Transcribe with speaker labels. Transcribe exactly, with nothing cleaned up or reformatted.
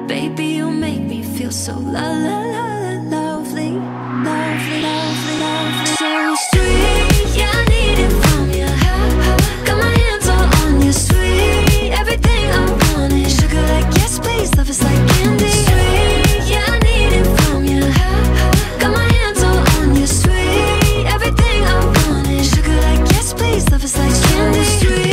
Speaker 1: Baby, you make me feel so la la la la lovely, lovely, lovely, lovely. So sweet, yeah, I need it from you. Got my hands all on you, sweet. Everything I want is sugar like yes please, love is like candy. Sweet, yeah, I need it from you. Got my hands all on you, sweet. Everything I want is sugar like yes please, love is like candy. Sweet.